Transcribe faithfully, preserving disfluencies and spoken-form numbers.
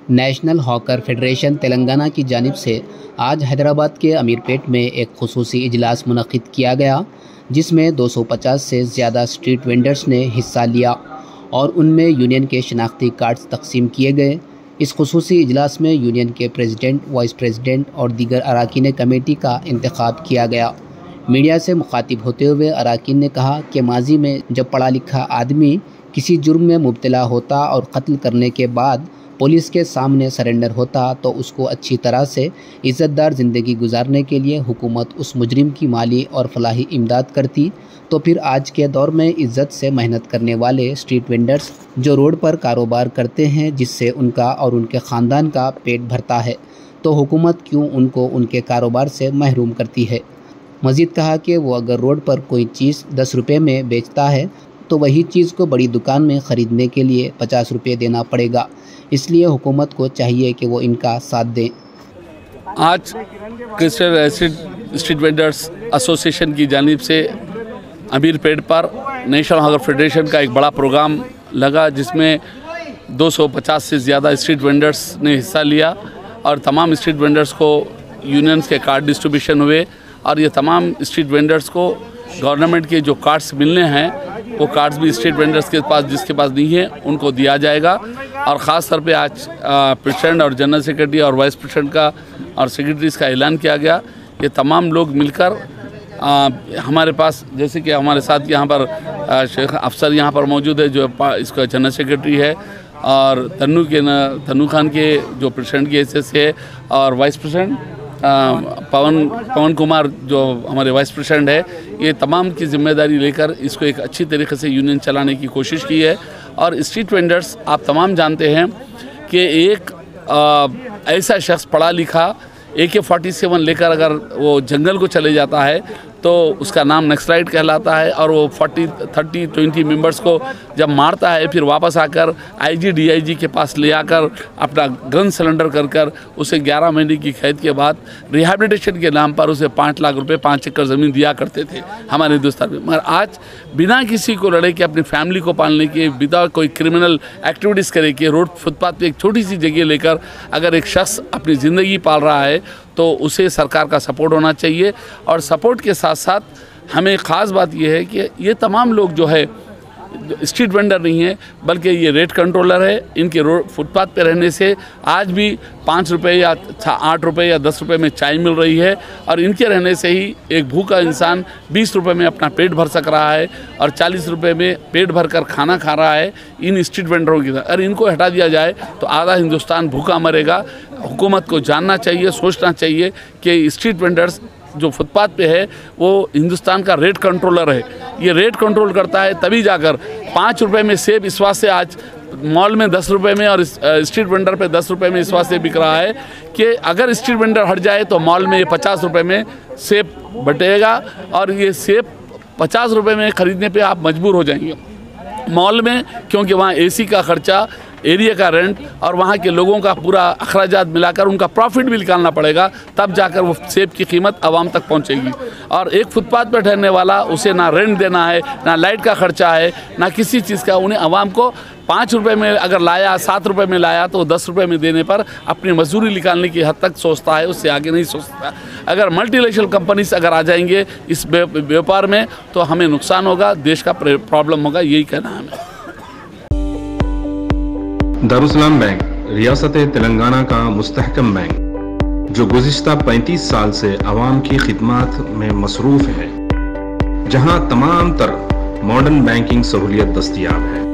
National hawker federation Telangana की जानिब से आज हैदराबाद के अमीरपेट में एक खुसूसी इजलास मुनक़िद किया गया, जिसमें दो सौ पचास से ज़्यादा स्ट्रीट वेंडर्स ने हिस्सा लिया और उनमें यूनियन के शनाख्ती कार्ड्स तकसीम किए गए। इस खुसूसी इजलास में यूनियन के प्रेसिडेंट, वाइस प्रेसिडेंट और दीगर अराकीन कमेटी का इंतखाब किया गया। मीडिया से मुखातिब होते हुए अराकीन ने कहा कि माजी में जब पढ़ा लिखा आदमी किसी जुर्म में मुब्तला होता और कत्ल करने के बाद पुलिस के सामने सरेंडर होता तो उसको अच्छी तरह से इज़्ज़तदार ज़िंदगी गुजारने के लिए हुकूमत उस मुजरिम की माली और फलाही इमदाद करती। तो फिर आज के दौर में इज़्ज़त से मेहनत करने वाले स्ट्रीट वेंडर्स जो रोड पर कारोबार करते हैं, जिससे उनका और उनके ख़ानदान का पेट भरता है, तो हुकूमत क्यों उनको उनके कारोबार से महरूम करती है। मज़ीद कहा कि वो अगर रोड पर कोई चीज़ दस रुपये में बेचता है तो वही चीज़ को बड़ी दुकान में ख़रीदने के लिए पचास रुपये देना पड़ेगा। इसलिए हुकूमत को चाहिए कि वो इनका साथ दें। आज क्रिस्टल स्ट्रीट वेंडर्स एसोसिएशन की जानिब से अमीरपेट पर नेशनल हॉकर फेडरेशन का एक बड़ा प्रोग्राम लगा, जिसमें दो सौ पचास से ज़्यादा स्ट्रीट वेंडर्स ने हिस्सा लिया और तमाम स्ट्रीट वेंडर्स को यूनियंस के कार्ड डिस्ट्रीब्यूशन हुए और ये तमाम स्ट्रीट वेंडर्स को गवर्नमेंट के जो कार्ड्स मिलने हैं वो कार्ड्स भी स्ट्रीट वेंडर्स के पास, जिसके पास नहीं है, उनको दिया जाएगा। और ख़ास तौर पे आज प्रेसिडेंट और जनरल सेक्रेटरी और वाइस प्रेसिडेंट का और सेक्रेटरीज का ऐलान किया गया। ये तमाम लोग मिलकर आ, हमारे पास, जैसे कि हमारे साथ यहाँ पर आ, शेख अफसर यहाँ पर मौजूद है जो इसका जनरल सेक्रेटरी है, और तन्नू के न तन्नू खान के जो प्रेसिडेंट की हैसियत से है, और वाइस प्रेसिडेंट पवन पवन कुमार जो हमारे वाइस प्रेसिडेंट है, ये तमाम की जिम्मेदारी लेकर इसको एक अच्छी तरीके से यूनियन चलाने की कोशिश की है। और स्ट्रीट वेंडर्स आप तमाम जानते हैं कि एक आ, ऐसा शख्स पढ़ा लिखा ए के फोर्टी सेवन लेकर अगर वो जंगल को चले जाता है तो उसका नाम नक्सलाइट कहलाता है, और वो फोर्टी थर्टी ट्वेंटी मेंबर्स को जब मारता है फिर वापस आकर आईजी डीआईजी के पास ले आकर अपना गन सिलेंडर कर कर उसे ग्यारह महीने की कैद के बाद रिहैबिलिटेशन के नाम पर उसे पाँच लाख रुपए पाँच एकड़ ज़मीन दिया करते थे हमारे हिंदुस्तान में। मगर आज बिना किसी को लड़े के अपनी फैमिली को पालने के, बिना कोई क्रिमिनल एक्टिविटीज़ करे के, रोड फुटपाथ पर एक छोटी सी जगह लेकर अगर एक शख्स अपनी ज़िंदगी पाल रहा है तो उसे सरकार का सपोर्ट होना चाहिए। और सपोर्ट के साथ साथ हमें ख़ास बात यह है कि ये तमाम लोग जो है स्ट्रीट वेंडर नहीं है, बल्कि ये रेट कंट्रोलर है। इनके रोड फुटपाथ पे रहने से आज भी पाँच रुपये या आठ रुपये या दस रुपये में चाय मिल रही है, और इनके रहने से ही एक भूखा इंसान बीस रुपये में अपना पेट भर सक रहा है और चालीस रुपये में पेट भर कर खाना खा रहा है इन स्ट्रीट वेंडरों की। अगर इनको हटा दिया जाए तो आधा हिंदुस्तान भूखा मरेगा। हुकूमत को जानना चाहिए, सोचना चाहिए कि स्ट्रीट वेंडर्स जो फुटपाथ पे है वो हिंदुस्तान का रेट कंट्रोलर है। ये रेट कंट्रोल करता है, तभी जाकर पाँच रुपए में सेब इस वास्ते आज मॉल में दस रुपए में और स्ट्रीट वेंडर पे दस रुपए में इस वास्ते बिक रहा है कि अगर स्ट्रीट वेंडर हट जाए तो मॉल में ये पचास रुपए में सेब बटेगा, और ये सेब पचास रुपए में ख़रीदने पे आप मजबूर हो जाएंगे मॉल में, क्योंकि वहाँ एसी का ख़र्चा, एरिया का रेंट और वहाँ के लोगों का पूरा अखराजात मिलाकर उनका प्रॉफिट भी निकालना पड़ेगा, तब जाकर वो सेब की कीमत आवाम तक पहुँचेगी। और एक फुटपाथ पर ठहरने वाला, उसे ना रेंट देना है, ना लाइट का खर्चा है, ना किसी चीज़ का। उन्हें आवाम को पाँच रुपये में अगर लाया, सात रुपये में लाया तो दस रुपये में देने पर अपनी मजदूरी निकालने की हद तक सोचता है, उससे आगे नहीं सोचता। अगर मल्टीनेशनल कंपनीज अगर आ जाएंगे इस व्यापार में तो हमें नुकसान होगा, देश का प्रॉब्लम होगा, यही कहना है हमें। दारुसलाम बैंक रियासत तेलंगाना का मुस्तहकम बैंक जो गुज़िश्ता पैंतीस साल से आवाम की खिदमत में मसरूफ़ है, जहां तमाम तर मॉडर्न बैंकिंग सहूलियत दस्तयाब है।